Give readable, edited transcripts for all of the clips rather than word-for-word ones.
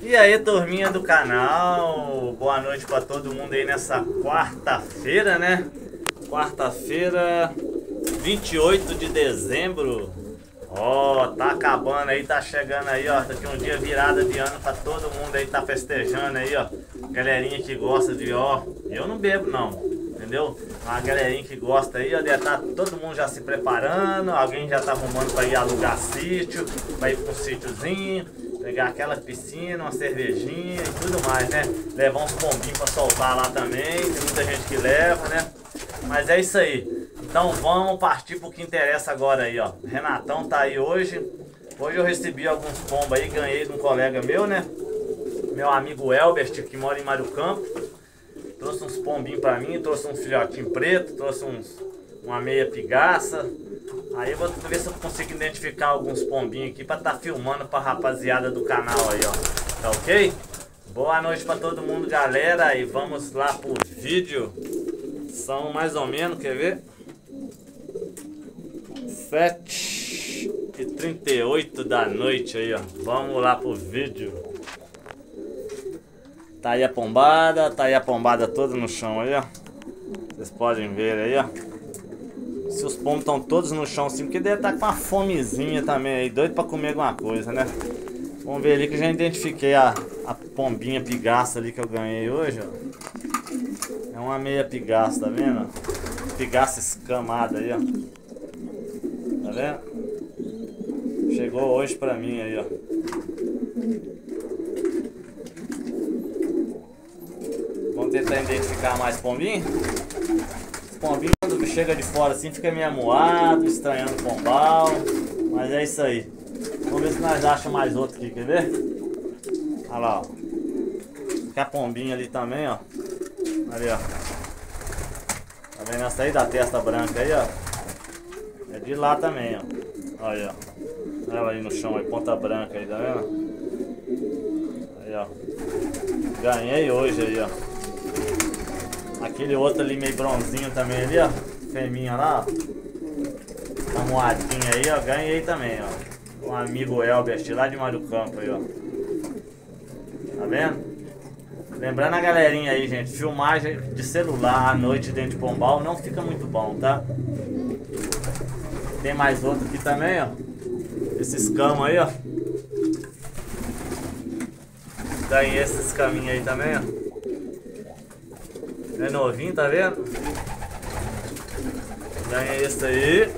E aí, turminha do canal, boa noite pra todo mundo aí nessa quarta-feira, né? Quarta-feira, 28 de dezembro. Ó, tá acabando aí, tá chegando aí, ó. Daqui um dia virada de ano pra todo mundo aí, tá festejando aí, ó. Galerinha que gosta de, ó, eu não bebo não, entendeu? A galerinha que gosta aí, ó, deve tá todo mundo já se preparando. Alguém já tá arrumando pra ir alugar sítio, pra ir pra um sítiozinho, pegar aquela piscina, uma cervejinha e tudo mais, né? Levar uns pombinhos pra soltar lá também, tem muita gente que leva, né? Mas é isso aí. Então vamos partir pro que interessa agora aí, ó. Renatão tá aí hoje. Hoje eu recebi alguns pombos aí, ganhei de um colega meu, né? Meu amigo Elbert, que mora em Mário Campo. Trouxe uns pombinhos pra mim, trouxe um filhotinho preto, trouxe uma meia pigaça. Aí eu vou ver se eu consigo identificar alguns pombinhos aqui pra tá filmando pra rapaziada do canal aí, ó. Tá ok? Boa noite pra todo mundo, galera. E vamos lá pro vídeo. São mais ou menos, quer ver? 7h38 da noite aí, ó. Vamos lá pro vídeo. Tá aí a pombada toda no chão aí, ó. Vocês podem ver aí, ó. Se os pombos estão todos no chão assim, porque deve estar com uma fomezinha também aí, doido pra comer alguma coisa, né? Vamos ver ali que eu já identifiquei a pombinha pigaça ali que eu ganhei hoje, ó. É uma meia pigaça, tá vendo? Pigaça escamada aí, ó. Tá vendo? Chegou hoje pra mim aí, ó. Vamos tentar identificar mais pombinho. Os pombinhos quando chega de fora assim fica meio amuado, estranhando o pombal. Mas é isso aí. Vamos ver se nós achamos mais outro aqui, quer ver? Olha lá, ó. Fica a pombinha ali também, ó. Ali, ó. Tá vendo essa aí da testa branca aí, ó? É de lá também, ó. Olha, ó. Ela aí no chão aí, ponta branca aí, tá vendo? Aí, ó. Ganhei hoje aí, ó. Aquele outro ali meio bronzinho também ali, ó. Fêminha lá, ó. Uma moadinha aí, ó. Ganhei também, ó. Um amigo Elbert lá de Mário Campo aí, ó. Tá vendo? Lembrando a galerinha aí, gente, filmagem de celular à noite dentro de pombal não fica muito bom, tá? Tem mais outro aqui também, ó. Esses camos aí, ó. Ganhei esses caminhos aí também, ó. É novinho, tá vendo? Ganhei esse aí.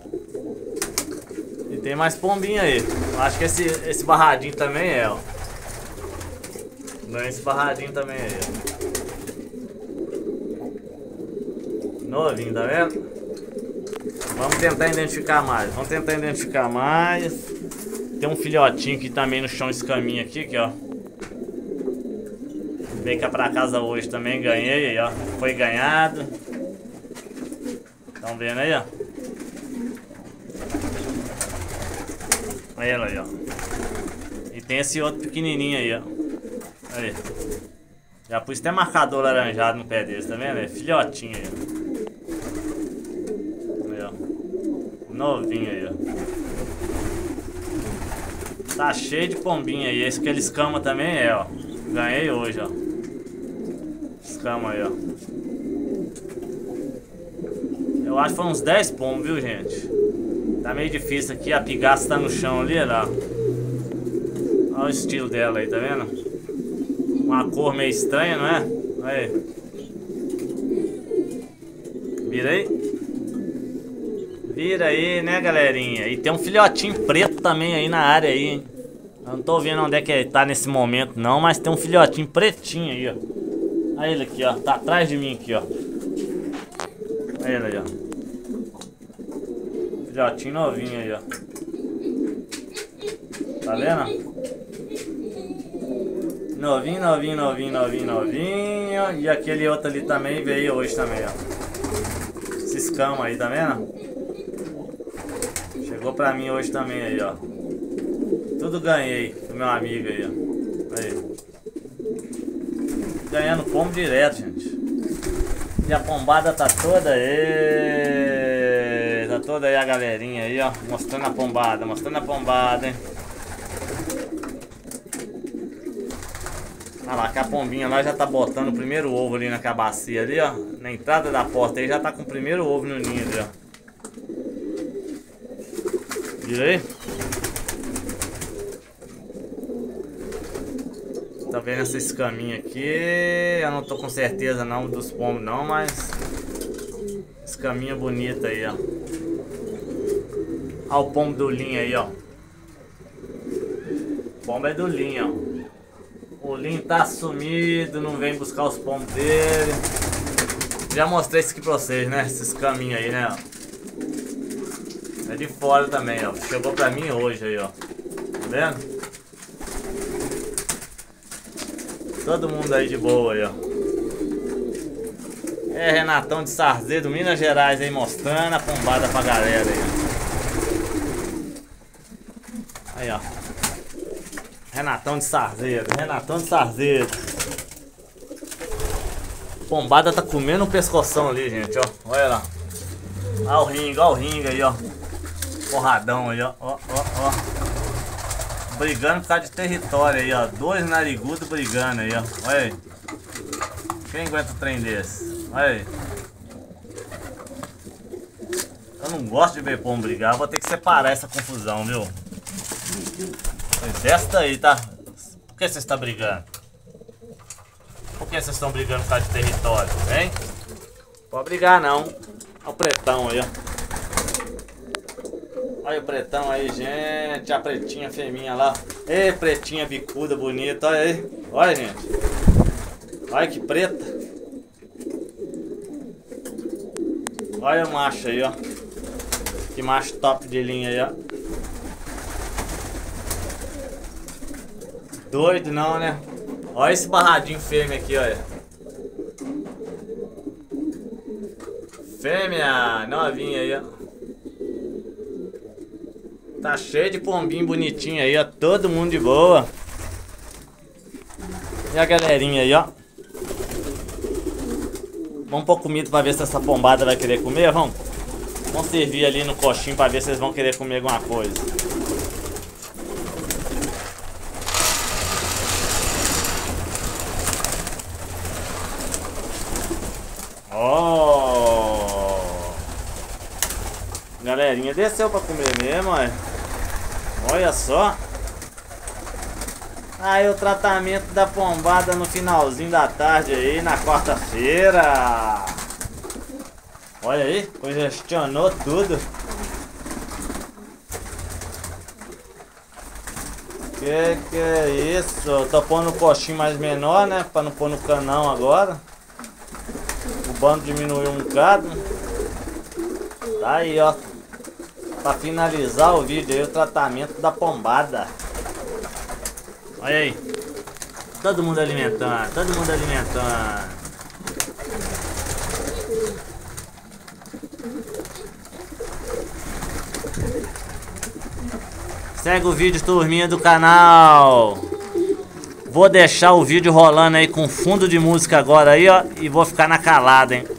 E tem mais pombinho aí. Acho que esse barradinho também é, ó. Ganhei esse barradinho também aí, ó. Novinho, tá vendo? Vamos tentar identificar mais. Tem um filhotinho que também no chão escaminha aqui, ó. Veio cá pra casa hoje também, ganhei aí, ó. Foi ganhado. Estão vendo aí, ó? Olha ela aí, ó. E tem esse outro pequenininho aí, ó. Aí. Já pus até marcador laranjado no pé deles, tá vendo? É filhotinho aí, ó. Aí, ó. Novinho aí, ó. Tá cheio de pombinha aí. Esse que ele escama também é, ó. Ganhei hoje, ó. Escama aí, ó. Eu acho que foi uns 10 pombos, viu, gente? Tá meio difícil aqui. A pigaça tá no chão ali, ó. Olha o estilo dela aí, tá vendo? Uma cor meio estranha, não é? Aí. Vira aí. Vira aí, né, galerinha? E tem um filhotinho preto também aí na área aí, hein? Eu não tô vendo onde é que ele tá nesse momento, não. Mas tem um filhotinho pretinho aí, ó. Olha ele aqui, ó. Tá atrás de mim aqui, ó. Olha ele aí, ó. Filhotinho novinho aí, ó. Tá vendo? Novinho. E aquele outro ali também veio hoje também, ó. Esses camos aí, tá vendo? Chegou pra mim hoje também aí, ó. Tudo ganhei do meu amigo aí, ó. Aí. Ganhando pombo direto, gente. E a pombada tá toda aí. Tá toda aí a galerinha aí, ó. Mostrando a pombada, hein. Olha lá, que a pombinha lá já tá botando o primeiro ovo ali na bacia ali, ó. Na entrada da porta aí já tá com o primeiro ovo no ninho ali, ó. Viu aí? Tá vendo essa escaminha aqui? Eu não tô com certeza não dos pombos não, mas... escaminha bonita aí, ó. Olha o pombo do linho aí, ó. O pombo é do linho, ó. O Linho tá sumido, não vem buscar os pombos dele. Já mostrei isso aqui pra vocês, né? Esses caminhos aí, né? É de fora também, ó. Chegou pra mim hoje aí, ó. Tá vendo? Todo mundo aí de boa aí, ó. É Renatão de Sarzedo, Minas Gerais aí, mostrando a pombada pra galera aí, ó. Aí, ó. Renatão de Sarzedo, Renatão de Sarzedo. Pombada tá comendo um pescoção ali, gente, ó. Olha lá. Olha o ringue aí, ó. Porradão aí, ó. Ó, ó, ó. Brigando por causa de território aí, ó. Dois narigudos brigando aí, ó. Olha aí. Quem aguenta um trem desse? Olha aí. Eu não gosto de ver pombo brigar. Vou ter que separar essa confusão, viu? Desta aí, tá? Por que vocês estão brigando? Por que vocês estão brigando por causa de território, hein? Pode brigar não. Olha o pretão aí, ó. Olha o pretão aí, gente. A pretinha fêmea lá. Ei, pretinha bicuda, bonita. Olha aí. Olha, gente. Olha que preta. Olha o macho aí, ó. Que macho top de linha aí, ó. Doido não, né? Olha esse barradinho fêmea aqui, olha. Fêmea, novinha aí, ó. Tá cheio de pombinho bonitinho aí, ó. Todo mundo de boa. E a galerinha aí, ó. Vamos pôr comida pra ver se essa pombada vai querer comer, vamos? Vamos servir ali no coxinho pra ver se eles vão querer comer alguma coisa. Oh! Galerinha desceu pra comer mesmo, olha. Olha só. Aí o tratamento da pombada no finalzinho da tarde aí, na quarta-feira. Olha aí, congestionou tudo. Que é isso? Eu tô pondo o coxinho mais menor, né? Pra não pôr no canão agora. O bando diminuiu um bocado. Tá aí, ó. Pra finalizar o vídeo aí, o tratamento da pombada. Olha aí. Todo mundo alimentando, todo mundo alimentando. Segue o vídeo, turminha do canal. Vou deixar o vídeo rolando aí com fundo de música agora aí, ó. E vou ficar na calada, hein.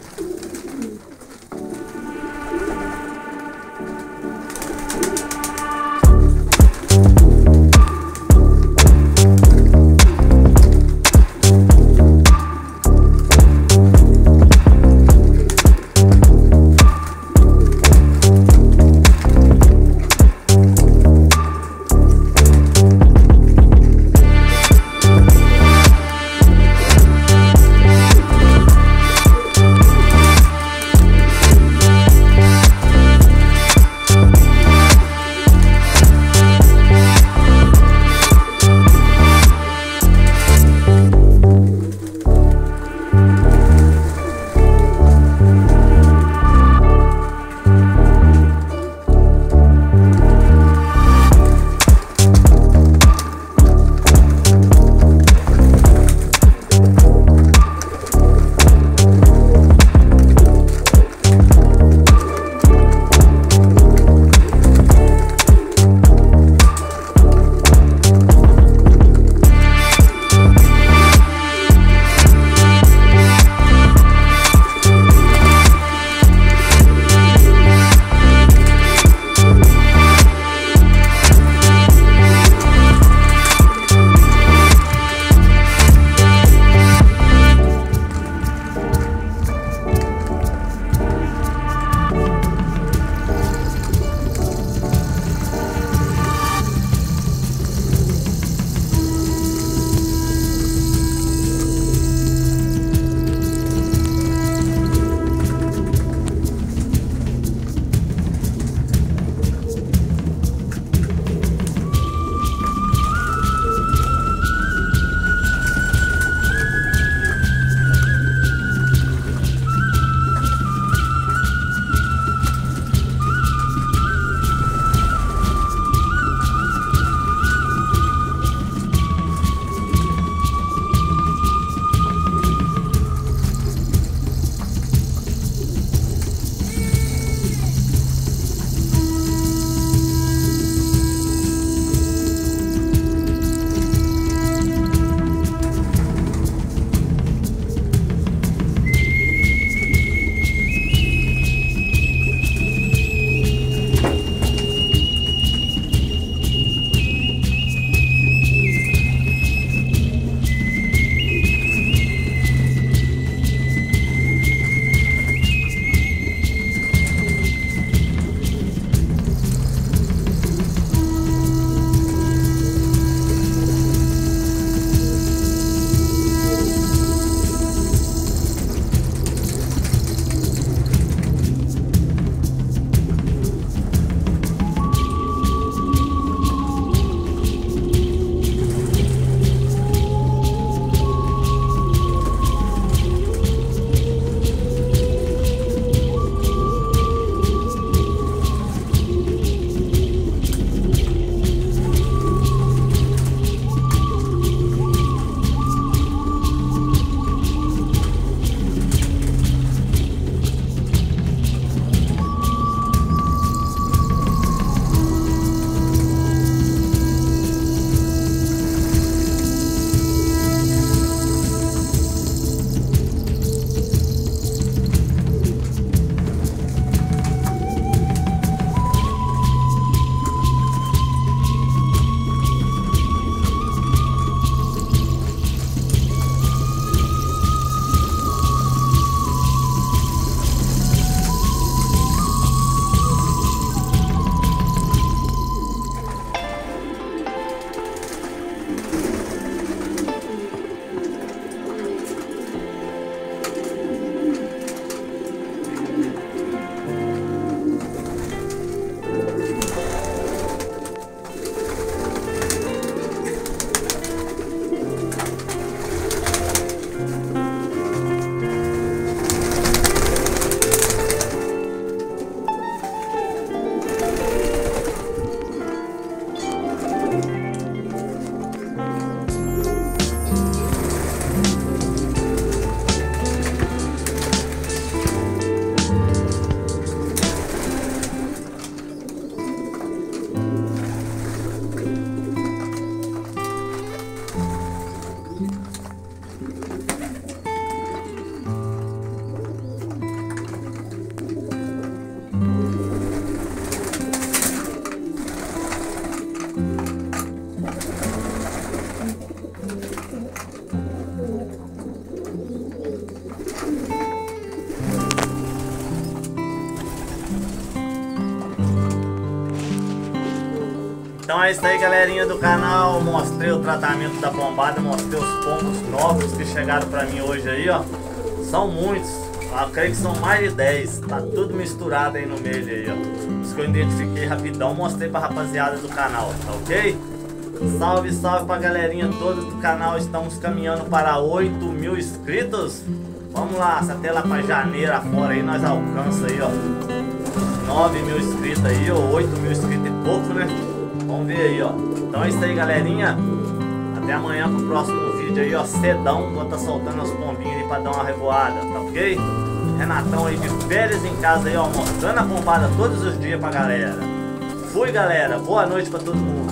Então é isso aí, galerinha do canal. Mostrei o tratamento da bombada, mostrei os pombos novos que chegaram pra mim hoje aí, ó. São muitos, eu creio que são mais de 10. Tá tudo misturado aí no meio aí, ó. Os que eu identifiquei rapidão, mostrei pra rapaziada do canal, tá ok? Salve, salve pra galerinha toda do canal. Estamos caminhando para 8.000 inscritos. Vamos lá, se até lá pra janeiro afora aí nós alcançamos aí, ó 9.000 inscritos aí, ou 8.000 inscritos e pouco, né? Vamos ver aí, ó. Então é isso aí, galerinha. Até amanhã pro próximo vídeo aí, ó. Cedão, vou estar soltando os pombinhos aí pra dar uma revoada, tá ok? Renatão aí de férias em casa aí, ó, mostrando a bombada todos os dias pra galera. Fui, galera. Boa noite pra todo mundo.